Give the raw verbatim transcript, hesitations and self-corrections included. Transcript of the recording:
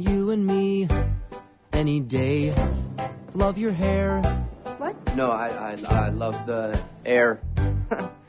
You and me, any day. Love your hair. What? No, I, I, I love the air.